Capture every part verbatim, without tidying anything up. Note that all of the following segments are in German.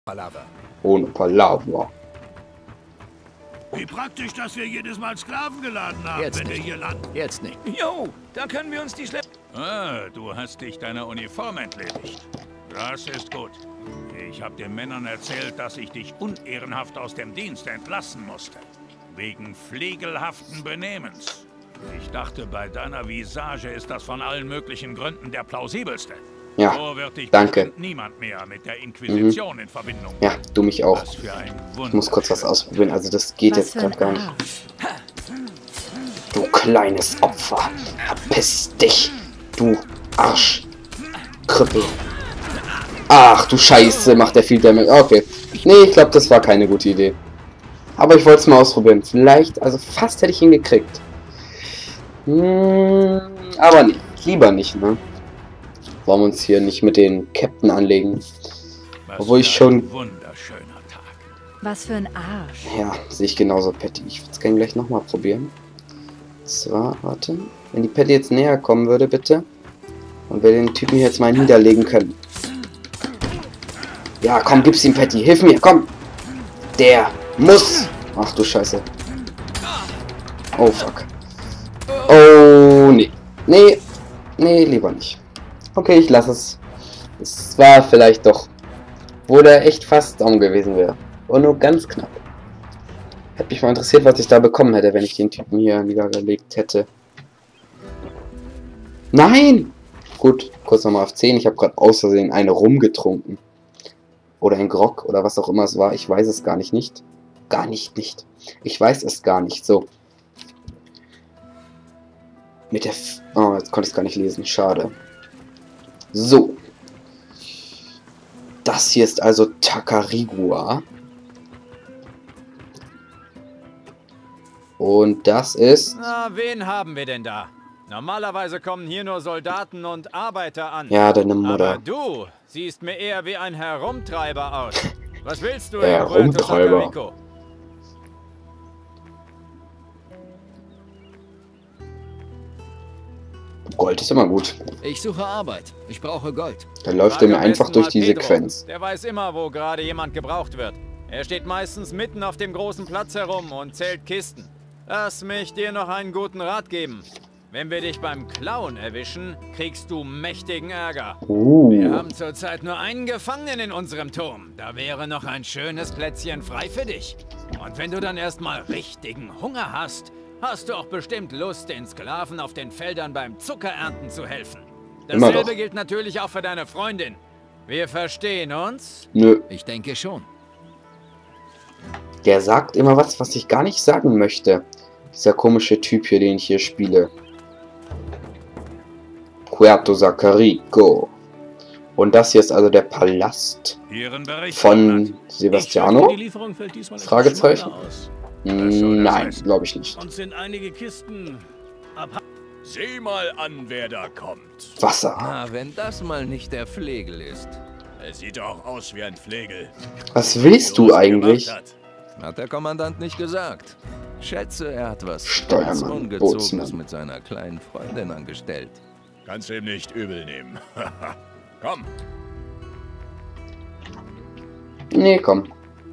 Palaver. Ohne Palaver. Wie praktisch, dass wir jedes Mal Sklaven geladen haben, Jetzt wenn wir nicht. hier landen. Jetzt nicht. Jo, da können wir uns die Schlepp... Ah, du hast dich deiner Uniform entledigt. Das ist gut. Ich habe den Männern erzählt, dass ich dich unehrenhaft aus dem Dienst entlassen musste. Wegen pflegelhaften Benehmens. Ich dachte, bei deiner Visage ist das von allen möglichen Gründen der plausibelste. Ja, so wird dich danke. Niemand mehr mit der Inquisition mhm. in Verbindung. Ja, du mich auch. Was für ein Ich muss kurz was ausprobieren, also das geht Was jetzt gerade gar nicht. Du kleines Opfer. Verpiss dich. Du Arsch. Krüppel. Ach du Scheiße, macht der viel Damage. Okay. Nee, ich glaube, das war keine gute Idee. Aber ich wollte es mal ausprobieren. Vielleicht, also fast hätte ich ihn gekriegt. Hm, aber nicht. Lieber nicht, ne? Wollen wir uns hier nicht mit den Captain anlegen. Was Obwohl ich für schon... ein wunderschöner Tag. Was für ein Arsch. Ja, sehe ich genauso, Patty. Ich würde es gerne gleich nochmal probieren. Zwar, warte. Wenn die Patty jetzt näher kommen würde, bitte. Und wir den Typen hier jetzt mal niederlegen können. Ja, komm, gib's ihm, Patty. Hilf mir, komm. Der muss. Ach du Scheiße. Oh, fuck. Oh, nee. Nee. Nee, lieber nicht. Okay, ich lasse es. Es war vielleicht doch... Wo der echt fast down gewesen wäre. Und nur ganz knapp. Hätte mich mal interessiert, was ich da bekommen hätte, wenn ich den Typen hier niedergelegt hätte. Nein! Gut, kurz nochmal auf zehn. Ich habe gerade aus Versehen eine rumgetrunken. Oder ein Grog oder was auch immer es war. Ich weiß es gar nicht, nicht. Gar nicht, nicht. Ich weiß es gar nicht. So. Mit der... F oh, jetzt konnte ich es gar nicht lesen. Schade. So. Das hier ist also Takarigua. Und das ist... Na, wen haben wir denn da? Normalerweise kommen hier nur Soldaten und Arbeiter an. Ja, deine Mutter. Aber du siehst mir eher wie ein Herumtreiber aus. Was willst du, Herumtreiber. Rico? Gold ist immer gut. Ich suche Arbeit. Ich brauche Gold. Da läuft er mir einfach durch die Sequenz. Der weiß immer, wo gerade jemand gebraucht wird. Er steht meistens mitten auf dem großen Platz herum und zählt Kisten. Lass mich dir noch einen guten Rat geben. Wenn wir dich beim Klauen erwischen, kriegst du mächtigen Ärger. Uh. Wir haben zurzeit nur einen Gefangenen in unserem Turm. Da wäre noch ein schönes Plätzchen frei für dich. Und wenn du dann erstmal richtigen Hunger hast, hast du auch bestimmt Lust, den Sklaven auf den Feldern beim Zuckerernten zu helfen. Dasselbe gilt natürlich auch für deine Freundin. Wir verstehen uns? Nö. Ich denke schon. Der sagt immer was, was ich gar nicht sagen möchte. Dieser komische Typ hier, den ich hier spiele. Puerto Sacarico. Und das hier ist also der Palast von Sebastiano? Fragezeichen? Nein, glaube ich nicht. Und sind einige Kisten ab... Sieh mal an, wer da kommt. Wasser. Na, wenn das mal nicht der Flegel ist. Er sieht auch aus wie ein Flegel. Was willst du eigentlich? Hat der Kommandant nicht gesagt. Schätze, er hat was Steuermann, Ungezogenes Bootsmann. mit seiner kleinen Freundin angestellt. Kannst du ihm nicht übel nehmen. Komm. Nee, komm.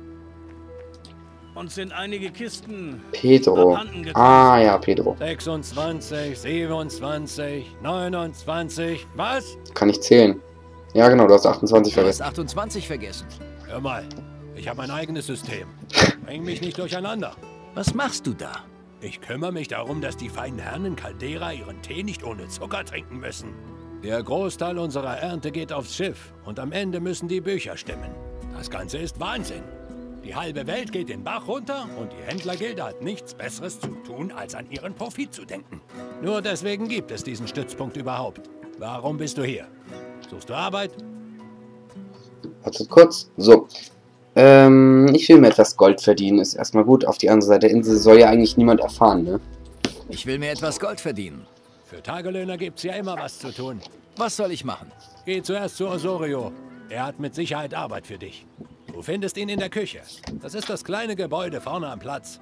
Und sind einige Kisten. Pedro. Ah ja, Pedro. sechsundzwanzig, siebenundzwanzig, neunundzwanzig. Was? Kann ich zählen? Ja genau, du hast achtundzwanzig Du hast vergessen. achtundzwanzig vergessen. Hör mal, ich habe ein eigenes System. Bring mich nicht durcheinander. Was machst du da? Ich kümmere mich darum, dass die feinen Herren in Caldera ihren Tee nicht ohne Zucker trinken müssen. Der Großteil unserer Ernte geht aufs Schiff und am Ende müssen die Bücher stimmen. Das Ganze ist Wahnsinn. Die halbe Welt geht den Bach runter und die Händlergilde hat nichts Besseres zu tun, als an ihren Profit zu denken. Nur deswegen gibt es diesen Stützpunkt überhaupt. Warum bist du hier? Suchst du Arbeit? Wartet kurz. So. Ähm, ich will mir etwas Gold verdienen. Ist erstmal gut. Auf die andere Seite der Insel soll ja eigentlich niemand erfahren, ne? Ich will mir etwas Gold verdienen. Für Tagelöhner gibt's ja immer was zu tun. Was soll ich machen? Geh zuerst zu Osorio. Er hat mit Sicherheit Arbeit für dich. Du findest ihn in der Küche. Das ist das kleine Gebäude vorne am Platz.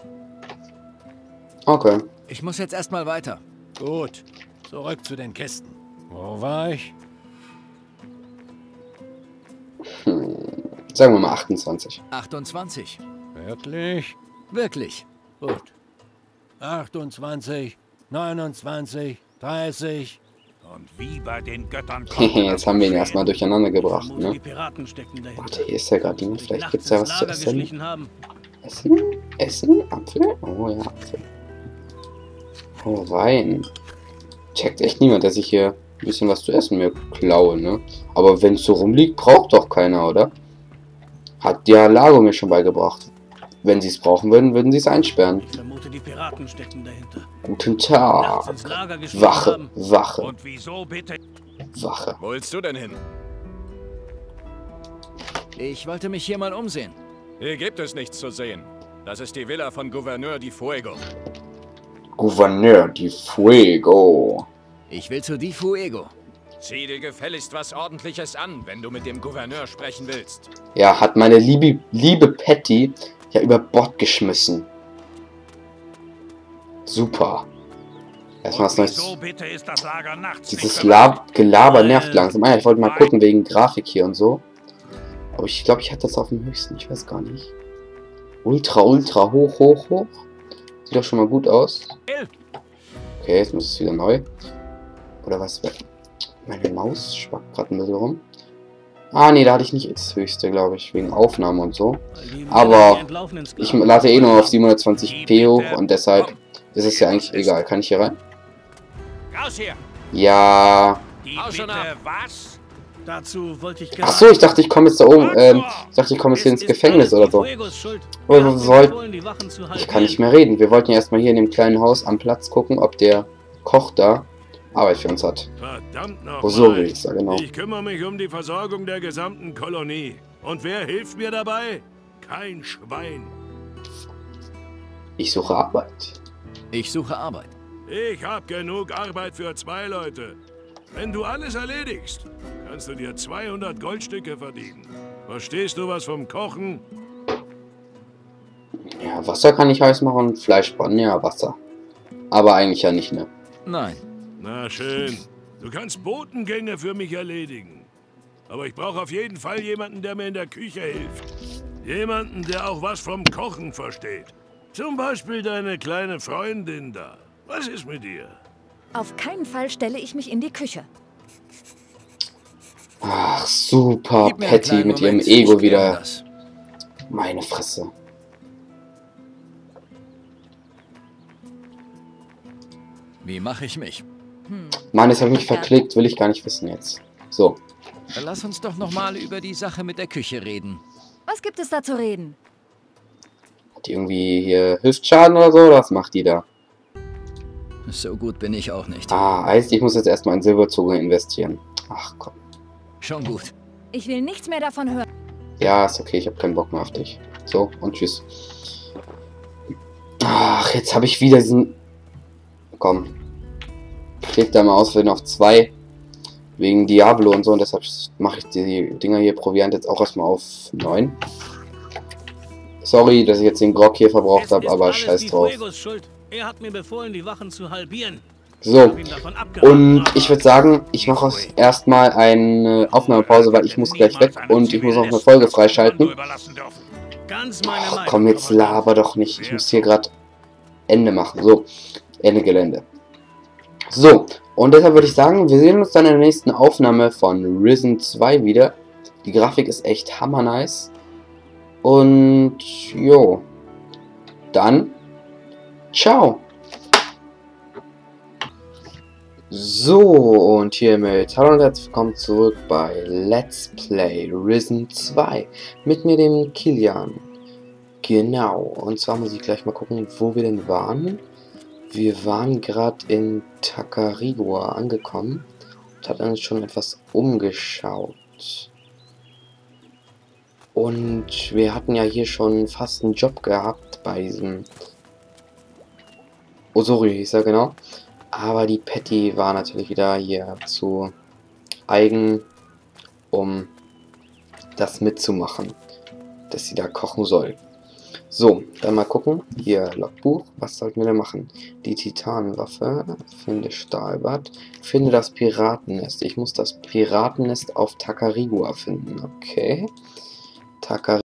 Okay. Ich muss jetzt erstmal weiter. Gut. Zurück zu den Kisten. Wo war ich? Sagen wir mal achtundzwanzig. achtundzwanzig. Wirklich? Wirklich. Gut. achtundzwanzig, neunundzwanzig, dreißig. Und wie bei den Göttern Hehe, jetzt haben wir ihn erstmal durcheinander gebracht, Die ne? Piraten stecken dahinter. Warte, hier ist ja gerade jemand. Vielleicht Nachts gibt es ja ins was zu Lager essen. geschlichen haben. Essen? Essen? Apfel? Oh ja, Apfel. Oh, Wein. Checkt echt niemand, dass ich hier ein bisschen was zu essen mir klaue, ne? Aber wenn es so rumliegt, braucht doch keiner, oder? Hat ja Lago mir schon beigebracht. Wenn sie es brauchen würden, würden sie es einsperren. Ich vermute, die Piraten stecken dahinter. Guten Nachts Tag. ins Lager geschlichen Wache, haben. Wache, Und wieso bitte? Wache. Wo willst du denn hin? Ich wollte mich hier mal umsehen. Hier gibt es nichts zu sehen. Das ist die Villa von Gouverneur Di Fuego. Gouverneur Di Fuego. Ich will zu Di Fuego. Zieh dir gefälligst was Ordentliches an, wenn du mit dem Gouverneur sprechen willst. Ja, hat meine liebe, liebe Patty ja über Bord geschmissen. Super. Erstmal was Und Neues. wieso bitte ist das Lager nachts Dieses nicht Lab Gelaber nervt langsam. Ah, ja, ich wollte mal gucken wegen Grafik hier und so. Aber ich glaube, ich hatte das auf dem höchsten. Ich weiß gar nicht. Ultra, ultra, hoch, hoch, hoch. Sieht doch schon mal gut aus. Okay, jetzt muss es wieder neu. Oder was? Meine Maus schwappt gerade ein bisschen rum. Ah, nee, da hatte ich nicht das höchste, glaube ich. Wegen Aufnahme und so. Aber ich lade eh nur auf siebenhundertzwanzig p hoch und deshalb ist es ja eigentlich egal. Kann ich hier rein? Raus hier! Ja. Die Hau schon bitte ab. was? Dazu wollte ich Ach so, ich dachte, ich komme jetzt da oben. Ähm, ich dachte, ich komme jetzt hier ins Gefängnis oder so. Aber wir wollten. Ich kann nicht mehr reden. Wir wollten ja erstmal hier in dem kleinen Haus am Platz gucken, ob der Koch da Arbeit für uns hat. Verdammt nochmal. Osori ist da, genau. Ich kümmere mich um die Versorgung der gesamten Kolonie. Und wer hilft mir dabei? Kein Schwein. Ich suche Arbeit. Ich suche Arbeit. Ich habe genug Arbeit für zwei Leute. Wenn du alles erledigst, kannst du dir zweihundert Goldstücke verdienen. Verstehst du was vom Kochen? Ja, Wasser kann ich heiß machen, Fleisch braten, ja, Wasser. Aber eigentlich ja nicht, ne? Nein. Na schön. Du kannst Botengänge für mich erledigen. Aber ich brauche auf jeden Fall jemanden, der mir in der Küche hilft. Jemanden, der auch was vom Kochen versteht. Zum Beispiel deine kleine Freundin da. Was ist mit ihr? Auf keinen Fall stelle ich mich in die Küche. Ach, super, Gib mir einen Patty kleinen mit ihrem Moment, Ego ich kläre wieder. das. Meine Fresse. Wie mache ich mich? Mann, jetzt habe ich mich verklickt, will ich gar nicht wissen jetzt. So. Lass uns doch noch mal über die Sache mit der Küche reden. Was gibt es da zu reden? Hat die irgendwie hier Hüftschaden oder so? Was macht die da? So gut bin ich auch nicht. Ah, heißt, ich muss jetzt erstmal in Silberzunge investieren. Ach komm. Schon gut. Ich will nichts mehr davon hören. Ja, ist okay, ich habe keinen Bock mehr auf dich. So, und tschüss. Ach, jetzt habe ich wieder diesen... Komm. Klick da mal aus für auf zwei. Wegen Diablo und so. Und deshalb mache ich die Dinger hier Proviant jetzt auch erstmal auf neun. Sorry, dass ich jetzt den Grog hier verbraucht habe, aber scheiß drauf. Er hat mir befohlen, die Wachen zu halbieren. So, und ich würde sagen, ich mache erstmal eine Aufnahmepause, weil ich muss gleich weg und ich muss noch eine Folge freischalten. Ach, komm, jetzt laber doch nicht. Ich muss hier gerade Ende machen. So, Ende Gelände. So, und deshalb würde ich sagen, wir sehen uns dann in der nächsten Aufnahme von Risen zwei wieder. Die Grafik ist echt hammer nice. Und, jo. Dann, ciao. So, und hiermit hallo und herzlich willkommen zurück bei Let's Play Risen zwei. Mit mir, dem Kilian. Genau, und zwar muss ich gleich mal gucken, wo wir denn waren. Wir waren gerade in Tacarigua angekommen und hatten uns schon etwas umgeschaut. Und wir hatten ja hier schon fast einen Job gehabt bei diesem Osori hieß er, genau. Aber die Patty war natürlich wieder hier zu eigen, um das mitzumachen, dass sie da kochen soll. So, dann mal gucken. Hier, Logbuch. Was sollten wir denn machen? Die Titanwaffe. Finde Stahlbad. Finde das Piratennest. Ich muss das Piratennest auf Tacarigua finden. Okay. Takari.